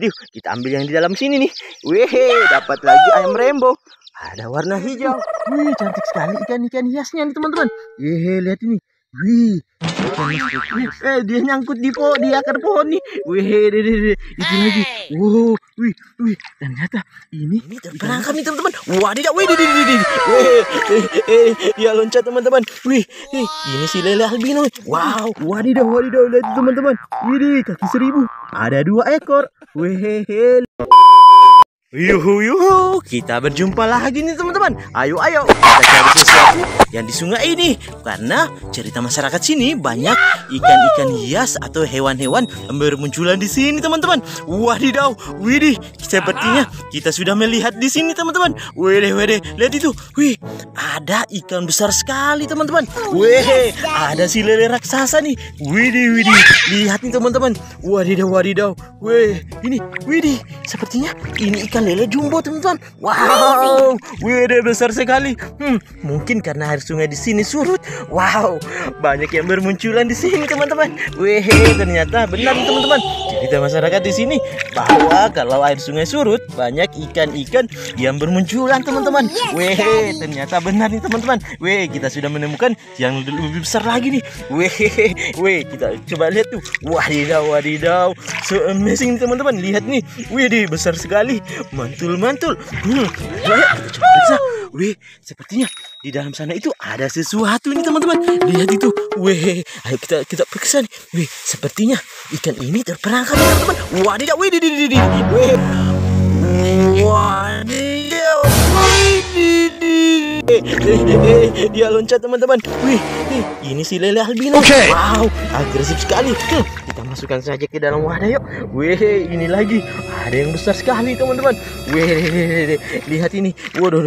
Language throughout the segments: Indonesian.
Yuk, kita ambil yang di dalam sini nih. Wih, dapat lagi ayam rainbow. Ada warna hijau. Wih, cantik sekali ikan-ikan hiasnya nih teman-teman. Lihat ini. Wih, dia nyangkut di akar pohon nih. Wih, itu lagi. Wow, wih, ternyata ini terperangkap nih teman-teman. Wadidaw, dia loncat teman-teman. Wih, ini si lele albino. Wow, wadidaw, lihat teman-teman. Wih, kaki 1000. Ada 2 ekor. Wih, Yuhu, kita berjumpa lagi nih teman-teman. Ayo, kita cari sesuatu yang di sungai ini. Karena cerita masyarakat sini banyak ikan-ikan hias atau hewan-hewan yang bermunculan di sini teman-teman. Wadidaw, widih, sepertinya kita sudah melihat di sini teman-teman. Widih, lihat itu. Wih, ada ikan besar sekali teman-teman. Wih, ada si lele raksasa nih. Widih, lihat nih teman-teman. Wadidaw. Wih, ini, widih, sepertinya ini ikan lele jumbo teman-teman. Wow, wih, besar sekali. Mungkin karena air sungai di sini surut. Wow, banyak yang bermunculan di sini teman-teman. Wih, ternyata benar teman-teman. Cerita masyarakat di sini bahwa kalau air sungai surut banyak ikan-ikan yang bermunculan teman-teman. Wih, ternyata benar nih teman-teman. Wih, kita sudah menemukan yang lebih besar lagi nih. Wih, kita coba lihat tuh. Wadidaw, so amazing teman-teman. Lihat nih. Wih, besar sekali. Mantul. Ayo kita coba periksa. Wih, sepertinya di dalam sana itu ada sesuatu nih teman-teman. Lihat itu. Wih, ayo kita periksa nih. Wih, sepertinya ikan ini terperangkap teman-teman. Wadidaw, dia loncat teman-teman. Wih, ini si lele albino. Wow, agresif sekali. Kita masukkan saja ke dalam wadah yuk. Wih, ini lagi. Ada yang besar sekali teman-teman. Wih, lihat ini. Waduh.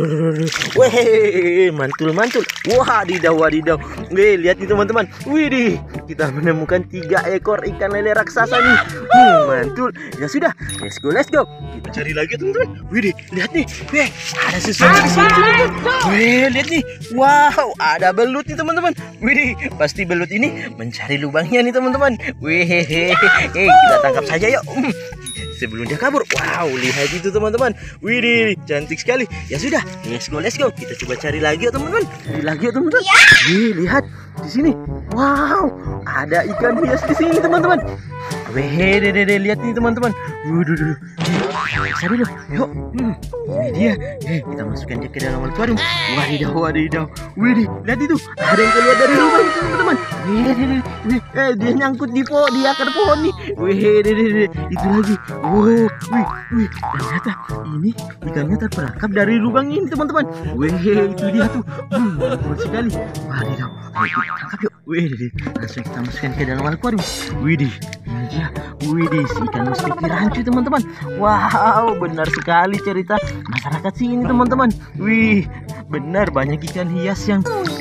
Wih, mantul. Wadidaw. Wih, lihat nih teman-teman. Wih, kita menemukan 3 ekor ikan lele raksasa nih. Mantul. Ya sudah, let's go. Kita cari lagi teman-teman. Wih, lihat nih. Wih, ada sesuatu di sini teman-teman. Wih, lihat nih. Wow, ada belut nih teman-teman. Wih, pasti belut ini mencari lubangnya nih teman-teman. Wih, kita tangkap saja yuk. Sebelum dia kabur. Wow, lihat itu teman-teman. Wih, cantik sekali. Ya sudah, let's go. Kita coba cari lagi yuk teman-teman. Wih, lihat di sini. Wow, ada ikan hias di sini teman-teman. Wih, lihat nih teman-teman. Waduh. Periksa dulu. Yuk. Ini dia. Kita masukkan dia ke dalam akuarium. Wadidaw. Wih, lihat itu. Ada yang keluar dari lubang itu teman-teman. Wih, dia nyangkut di akar pohon nih. Wih, itu lagi. Wow, wih, ternyata ini ikannya terperangkap dari lubang ini teman-teman. Wih, itu dia tuh. Betul sekali. Wadidaw. Ayo kita tangkap yuk. Wih, langsung kita masukkan ke dalam akuarium. Widih, ini dia. Widih, si ikan mustiki rancu teman-teman. Wow, benar sekali cerita masyarakat sini teman-teman. Wih, benar banyak ikan hias yang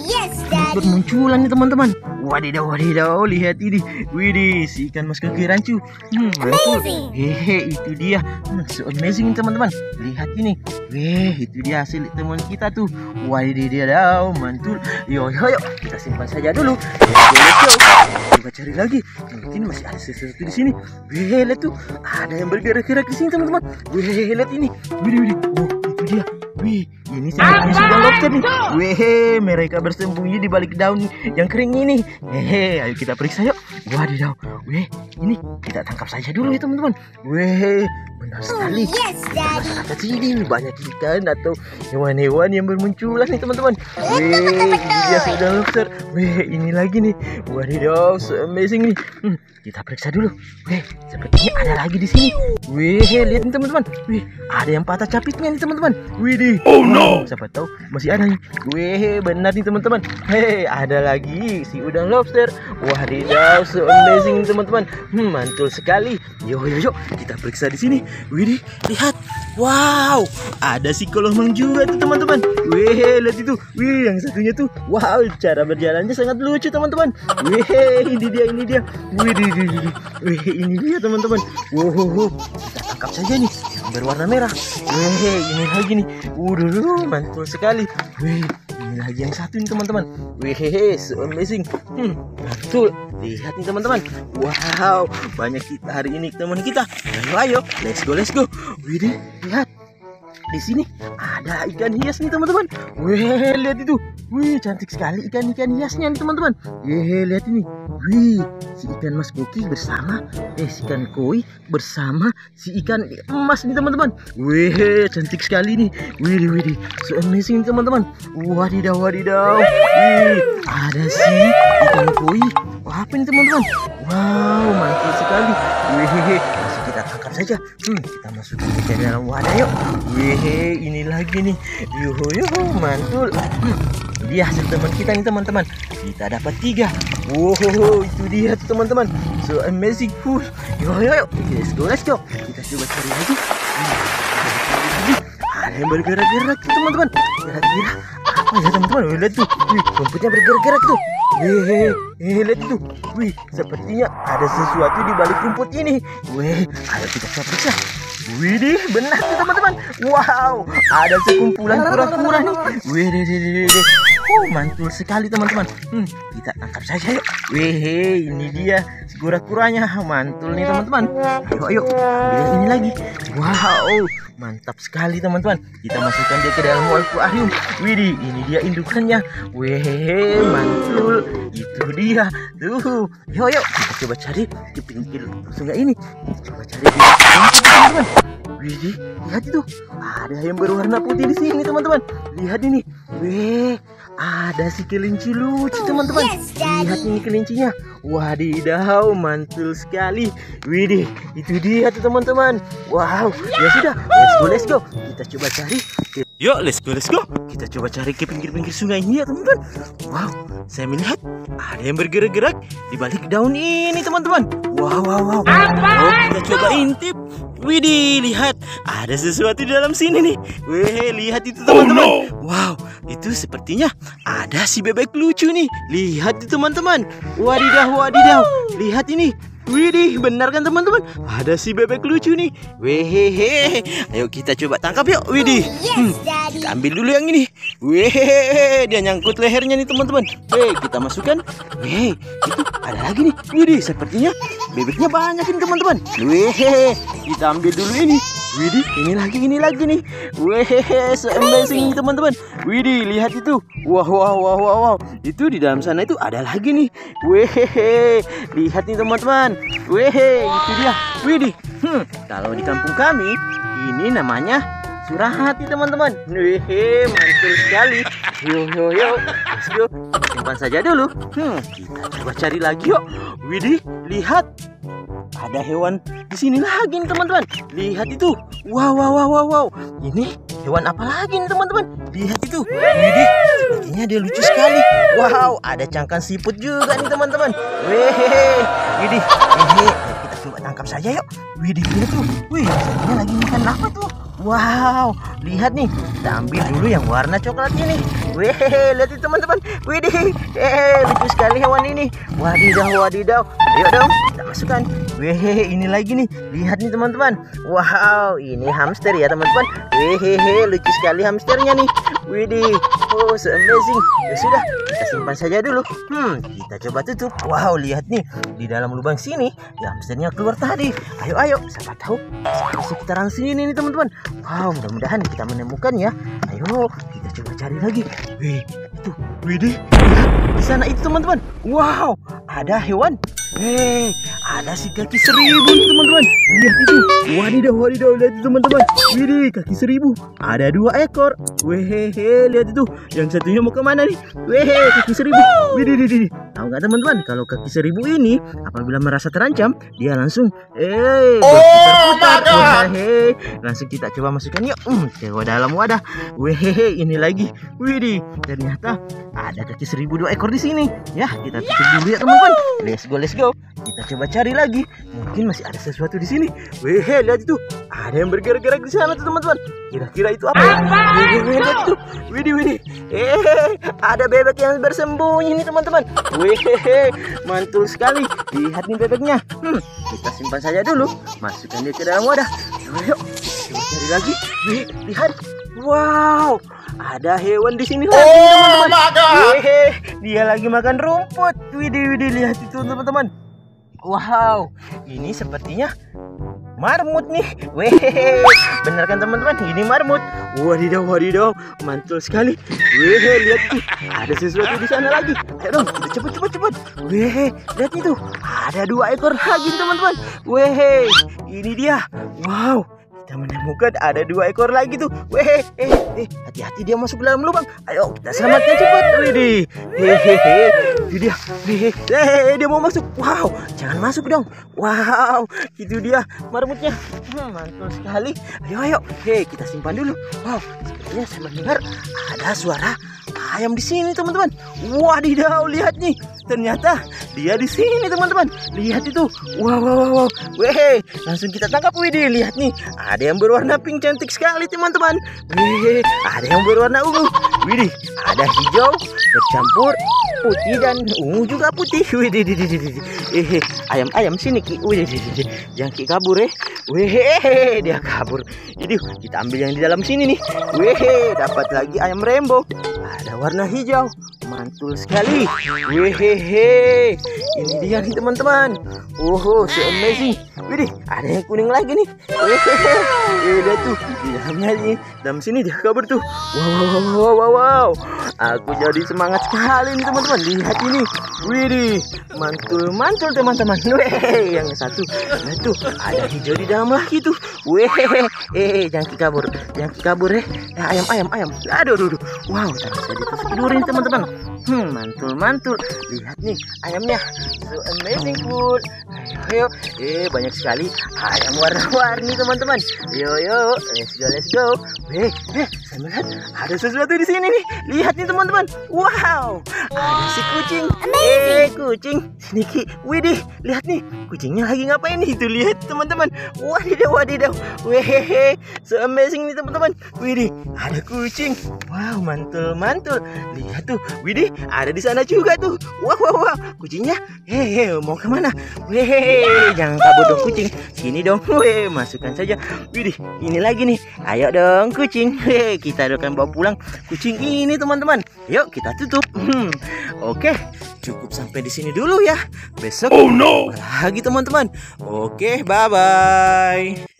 bermunculan nih teman-teman. Wadidaw, lihat ini. Widih, si ikan mas kaki rancu. Amazing. Itu dia. So amazing teman-teman. Lihat ini. Itu dia hasil temuan kita tuh. Wadidaw, mantul. Yo, kita simpan saja dulu. Let's go. Coba cari lagi. Mungkin masih ada sesuatu di sini. Lihat tuh. Ada yang bergerak-gerak di sini teman-teman. Lihat ini. Widih. Oh, itu dia. Wih, ini sepertinya sudah lobster nih. Wih, mereka bersembunyi di balik daun yang kering ini. Ayo kita periksa yuk. Wadidaw. Wih, ini kita tangkap saja dulu ya teman-teman. Wih, benar sekali. Masyarakat sini banyak ikan atau hewan-hewan yang bermunculan nih teman-teman. Wih, ini dia sudah lobster. Wih, ini lagi nih. Wadidaw, so amazing nih. Kita periksa dulu. Wih, sepertinya ada lagi di sini. Wih, lihat nih teman-teman. Wih, ada yang patah capitnya nih teman-teman. Wih, oh no. Siapa tahu masih ada nih. Wih, benar nih teman-teman. Ada lagi si udang lobster. Wadidaw, so amazing nih teman-teman. Mantul sekali. Yuk, kita periksa di sini. Wih, lihat. Wow, ada si kolomang juga tuh teman-teman. Wih, lihat itu. Wih, yang satunya tuh. Wow, cara berjalannya sangat lucu teman-teman. Wih, ini dia. Wih, ini dia teman-teman. Wow, kita tangkap saja nih yang berwarna merah. Wih, ini lagi nih. Waduh, mantul sekali. Wih, ini lagi yang satu nih teman-teman. Wih, so amazing. Mantul. Lihat nih teman-teman. Wow, banyak kita hari ini teman kita. Ayo, let's go. Wih, lihat. Di sini ada ikan hias nih teman-teman. Wih, lihat itu. Wih, cantik sekali ikan hiasnya nih teman-teman. Lihat ini. Wih, si ikan mas koki bersama si ikan koi bersama si ikan emas nih teman-teman. Wih, cantik sekali nih. Wih, so amazing teman-teman. Wadidaw. Wih, ada si ikan koi. Wah, apa ini teman-teman? Wow, mantul sekali. Wih, langsung kita tangkap saja. Kita masukkan ke dalam wadah yuk. Wih, ini lagi nih. Yuhu, mantul. Ini dia hasil teman kita nih teman-teman. Kita dapat 3. Wow, itu dia tuh teman-teman. So amazing. Yuk. Let's go. Kita coba cari lagi. Ada yang bergerak-gerak tuh teman-teman. Kira-kira apa ya teman-teman? Lihat tuh. Rumputnya bergerak-gerak tuh. Lihat itu. Wih, sepertinya ada sesuatu di balik rumput ini. Wih, ayo kita coba periksa. Widih, benar tuh teman-teman. Wow, ada sekumpulan kura-kura nih. Widih. Mantul sekali teman-teman. Kita tangkap saja yuk. Wih, ini dia si kura-kuranya. Mantul nih teman-teman. Ayo, ambil ini lagi. Wow, mantap sekali teman-teman. Kita masukkan dia ke dalam akuarium. Widih, ini dia indukannya. Wih, mantul. Itu dia. Tuh. Yuk. Kita coba cari di pinggir sungai ini. Kita coba cari di teman-teman. Widih, lihat itu. Ada yang berwarna putih di sini teman-teman. Lihat ini. Wih, ada si kelinci lucu teman-teman. Lihat ini kelincinya. Wadidaw, mantul sekali. Widih, itu dia tuh teman-teman. Wow, ya sudah. Let's go. Kita coba cari. Yuk, let's go. Kita coba cari ke pinggir-pinggir sungai ini ya teman-teman. Wow, saya melihat ada yang bergerak-gerak di balik daun ini teman-teman. Wow. Kita coba intip. Widih, lihat ada sesuatu di dalam sini nih. Wih, lihat itu teman-teman. Wow, itu sepertinya ada si bebek lucu nih. Lihat itu teman-teman. Wadidaw. Lihat ini. Widih, benar kan teman-teman? Ada si bebek lucu nih. Wehehe. Ayo kita coba tangkap yuk. Widih. Kita ambil dulu yang ini. Wehehe, dia nyangkut lehernya nih teman-teman. Kita masukkan. Itu ada lagi nih. Widih, sepertinya bebeknya banyak ini teman-teman. Wehehe, kita ambil dulu ini. Widih, ini lagi nih. Wehehe, so amazing teman-teman. Widih, lihat itu. Wow. Itu di dalam sana itu ada lagi nih. Wehehe, lihat nih teman-teman. Wehe, itu dia. Widih. Kalau di kampung kami ini namanya surahati teman-teman. Wehe, mantul sekali. Yo. Let's go. Simpan saja dulu. Kita coba cari lagi yuk. Widih, lihat. Ada hewan di sini lagi nih teman-teman. Lihat itu. Wow. Ini hewan apa lagi nih teman-teman? Lihat itu. Widih, sepertinya dia lucu sekali. Wow, ada cangkang siput juga nih teman-teman. Widih. Kita coba tangkap saja yuk. Widih, lihat tuh. Wih, sepertinya lagi makan apa tuh? Wow, lihat nih. Kita ambil dulu yang warna coklat ini. Lihat itu teman-teman. Widih, lucu sekali hewan ini. Wadidaw. Ayo dong, kita masukkan. Ini lagi nih. Lihat nih teman-teman. Wow, ini hamster ya teman-teman. Lucu sekali hamsternya nih. Widih, so amazing. Ya sudah, kita simpan saja dulu. Kita coba tutup. Wow, lihat nih. Di dalam lubang sini, hamsternya keluar tadi. Ayo, siapa tahu di sekitaran sini nih teman-teman. Wow, mudah-mudahan kita menemukan ya. Ayo, kita coba cari lagi. Itu. Widih, lihat di sana itu teman-teman. Wow, ada hewan. Ada si kaki 1000 teman-teman. Lihat itu. Wadidaw, lihat itu teman-teman. Widih, kaki 1000. Ada 2 ekor. Lihat itu. Yang satunya mau kemana nih? Kaki 1000. Widih. Tahu nggak teman-teman? Kalau kaki 1000 ini apabila merasa terancam, dia langsung berputar-putar. Langsung kita coba masukkan yuk ke dalam wadah. Ini lagi. Widih, ternyata ada kaki 1000 2 ekor di sini. Ya, kita tutup dulu ya teman-teman. Let's go. Kita coba cari lagi. Mungkin masih ada sesuatu di sini. Lihat itu. Ada yang bergerak-gerak di sana tuh teman-teman. Kira-kira itu apa? Lihat itu. Widih. Ada bebek yang bersembunyi nih teman-teman. Mantul sekali. Lihat nih bebeknya. Kita simpan saja dulu. Masukkan dia ke dalam wadah. Ayo, coba cari lagi. Wih, lihat. Wow, ada hewan di sini lagi, teman-teman. Dia lagi makan rumput. Widih, lihat itu, teman-teman. Wow, ini sepertinya marmut nih. Bener kan, teman-teman? Ini marmut. Wadidaw, mantul sekali. Lihat tuh, ada sesuatu di sana lagi. Ayo dong, cepet. Lihat itu, ada 2 ekor lagi, teman-teman. Ini dia. Wow, kita menemukan ada 2 ekor lagi tuh. Hati-hati, dia masuk ke dalam lubang. Ayo kita selamatkan cepat. Itu dia. Dia mau masuk. Wow, jangan masuk dong. Wow, itu dia marmutnya. Mantul sekali. Ayo. Kita simpan dulu. Wow, sepertinya saya mendengar ada suara ayam di sini, teman-teman. Wadidaw, lihat nih. Ternyata dia di sini, teman-teman. Lihat itu. Wow. Langsung kita tangkap. Widih, lihat nih. Ada yang berwarna pink cantik sekali, teman-teman. Ada yang berwarna ungu. Widih, ada hijau bercampur putih dan ungu juga putih. Widih. Ayam sini, Ki. Widih. Yang Ki kabur dia kabur. Jadi kita ambil yang di dalam sini nih. Dapat lagi ayam rainbow. Ada warna hijau. Mantul sekali. Ini dia nih, teman-teman. So amazing. Widih, ada yang kuning lagi nih. Lihat tuh, di dalamnya nih. Dalam sini dia kabur tuh. Wow. Aku jadi semangat sekali nih, teman-teman. Lihat ini. Widih, mantul, teman-teman. Yang satu. Nah tuh, ada hijau di dalam lagi tuh. Jangan kabur. Ayam. Aduh. Wow, tadi saya ditidurin, teman-teman. Mantul. Lihat nih ayamnya. So amazing food. Ayo. Banyak sekali ayam warna-warni, teman-teman. Yo. Let's go. Saya melihat ada sesuatu di sini nih. Lihat nih, teman-teman. Wow, ada si kucing. Kucing. Sini, Ki. Widih, lihat nih. Kucingnya lagi ngapain nih? Itu lihat, teman-teman. Wadidaw. So amazing nih, teman-teman. Widih, ada kucing. Wow, mantul. Lihat tuh. Widih, ada di sana juga tuh. Wow. Kucingnya mau kemana? Jangan kabur dong, kucing. Sini dong. Masukkan saja. Widih, ini lagi nih. Ayo dong, kucing. Kita akan bawa pulang kucing ini, teman-teman. Yuk kita tutup. Oke, cukup sampai di sini dulu ya. Besok lagi, teman-teman. Oke, bye-bye.